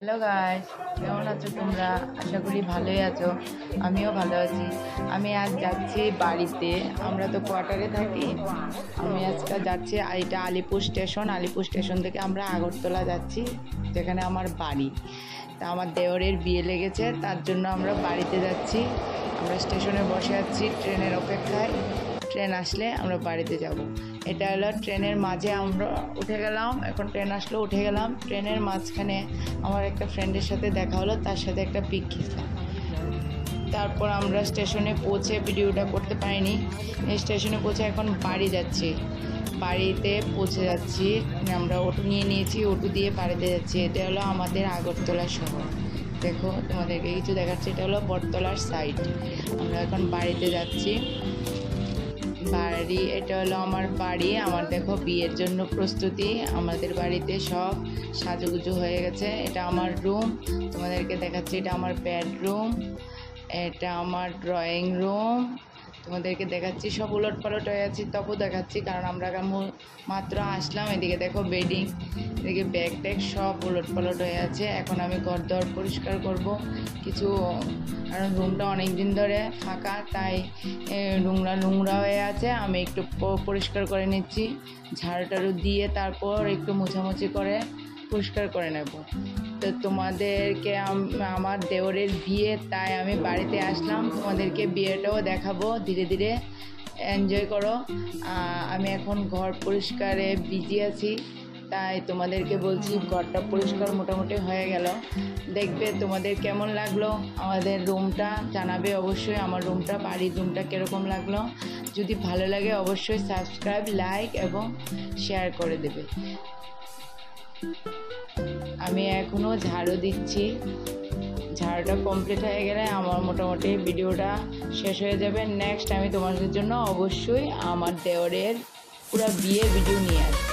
Hello guys, কেমন আছো তোমরা? আশা করি ভালোই আছো। আমিও ভালো আছি। আমি আজ যাচ্ছি বাড়িতে। আমরা তো কোয়ার্টারে থাকি। আমি আজকে যাচ্ছি, এটা আলিপুর স্টেশন। আলিপুর স্টেশন থেকে আমরা আগরতলা যাচ্ছি, যেখানে আমার বাড়ি। তা আমার দেওরের বিয়ে লেগেছে, তার জন্য আমরা বাড়িতে যাচ্ছি। আমরা স্টেশনে বসে আছি ট্রেনের অপেক্ষায়। ট্রেন আসলে আমরা বাড়িতে যাব। এটা হলো ট্রেনের মাঝে আমরা উঠে গেলাম। এখন ট্রেন আসলো, উঠে গেলাম। ট্রেনের মাঝখানে আমার একটা ফ্রেন্ডের সাথে দেখা হলো, তার সাথে একটা পিক খিঁচলাম। তারপর আমরা স্টেশনে পৌঁছে ভিডিওটা করতে পারিনি। স্টেশনে পৌঁছে এখন বাড়ি যাচ্ছি, বাড়িতে পৌঁছে যাচ্ছি। আমরা অটো নিয়ে নিয়েছি, অটো দিয়ে বাড়িতে যাচ্ছি। এটা হলো আমাদের আগরতলা শহর। দেখো, তোমাদেরকে কিছু দেখাচ্ছি। এটা হলো বটতলার সাইড। আমরা এখন বাড়িতে যাচ্ছি। বাড়ি, এটা হলো আমার বাড়ি। আমার দেখো বিয়ের জন্য প্রস্তুতি। আমাদের বাড়িতে সব সাজুগুজু হয়ে গেছে। এটা আমার রুম, তোমাদেরকে দেখাচ্ছি। এটা আমার বেডরুম, এটা আমার ড্রয়িং রুম, তোমাদেরকে দেখাচ্ছি। সব উলট পালট হয়ে আছে, তবু দেখাচ্ছি কারণ আমরা মাত্র আসলাম। এদিকে দেখো বেডিং, এদিকে ব্যাগ ট্যাগ সব উলট পালট হয়ে আছে। এখন আমি ঘর দর পরিষ্কার করব কিছু, কারণ রুমটা অনেক দিন ধরে ফাঁকা, তাই নোংরা নোংরা হয়ে আছে। আমি একটু পরিষ্কার করে নিচ্ছি, ঝাড়ু টাড়ু দিয়ে তারপর একটু মোছামুছি করে পরিষ্কার করে নেব। তো তোমাদেরকে আমার দেওরের বিয়ে, তাই আমি বাড়িতে আসলাম। তোমাদেরকে বিয়েটাও দেখাবো, ধীরে ধীরে এনজয় করো। আমি এখন ঘর পরিষ্কারে বিজি আছি, তাই তোমাদেরকে বলছি ঘরটা পরিষ্কার মোটামুটি হয়ে গেল। দেখবে তোমাদের কেমন লাগলো আমাদের রুমটা, জানাবে অবশ্যই আমার রুমটা, বাড়ির রুমটা কীরকম লাগলো। যদি ভালো লাগে অবশ্যই সাবস্ক্রাইব, লাইক এবং শেয়ার করে দেবে। আমি এখনও ঝাড়ু দিচ্ছি। ঝাড়ুটা কমপ্লিট হয়ে গেলে আমার মোটামুটি ভিডিওটা শেষ হয়ে যাবে। নেক্সট আমি তোমাদের জন্য অবশ্যই আমার দেওরের পুরো বিয়ের ভিডিও নিয়ে আসবো।